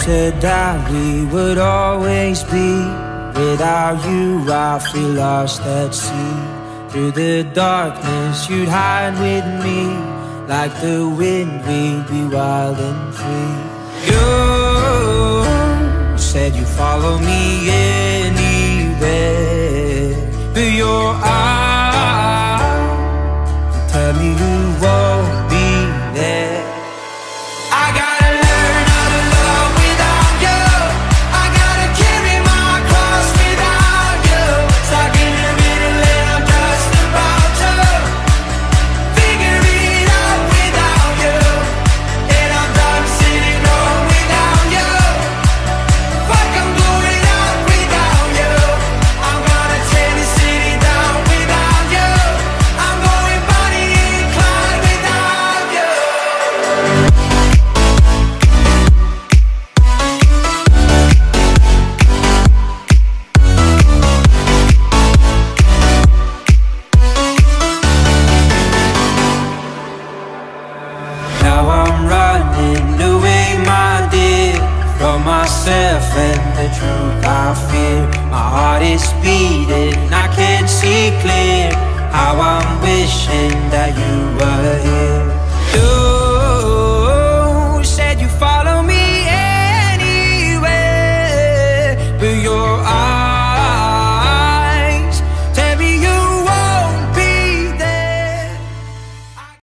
said that we would always be. Without you I feel lost at sea. Through the darkness you'd hide with me. Like the wind we'd be wild and free. You said you'd follow me anywhere, but your eyes tell me you won't be there. I gotta learn how to love without you. I gotta carry my cross without you. Stuck in the middle and I'm just about to figure it out without you. And I'm done sitting home without you. Fuck, I'm going out without you. I'm gonna tear the city down without you. I'm going Bonnie and Clyde without you. Now I'm running away, my dear, from myself and the truth I fear. My heart is beating, I can't see clear. How I'm wishing that you were